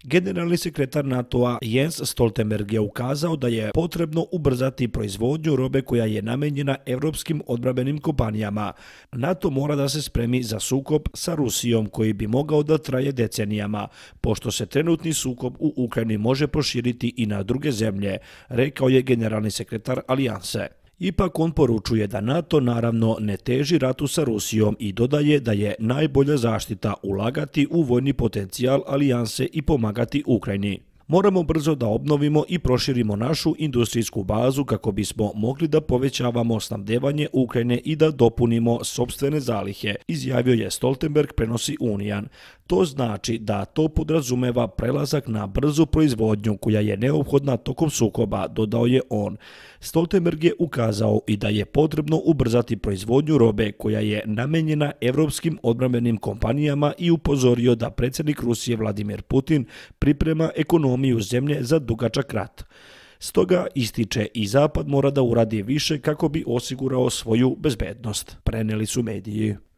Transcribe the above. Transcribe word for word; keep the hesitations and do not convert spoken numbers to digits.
Generalni sekretar NATO-a Jens Stoltenberg je ukazao da je potrebno ubrzati proizvodnju robe koja je namenjena evropskim odbrambenim kompanijama. NATO mora da se spremi za sukob sa Rusijom koji bi mogao da traje decenijama, pošto se trenutni sukob u Ukrajini može proširiti i na druge zemlje, rekao je generalni sekretar Alijanse. Ipak on poručuje da NATO naravno ne teži ratu sa Rusijom i dodaje da je najbolja zaštita ulagati u vojni potencijal Alijanse i pomagati Ukrajini. Moramo brzo da obnovimo i proširimo našu industrijsku bazu kako bismo mogli da povećavamo snabdevanje Ukrajine i da dopunimo sopstvene zalihe, izjavio je Stoltenberg, prenosi Unijan. To znači da to podrazumeva prelazak na brzu proizvodnju koja je neophodna tokom sukoba, dodao je on. Stoltenberg je ukazao i da je potrebno ubrzati proizvodnju robe koja je namenjena evropskim odbrambenim kompanijama i upozorio da predsjednik Rusije Vladimir Putin priprema ekonomiju zemlje za dugačak rat. Stoga ističe i Zapad mora da uradi više kako bi osigurao svoju bezbednost, preneli su mediji.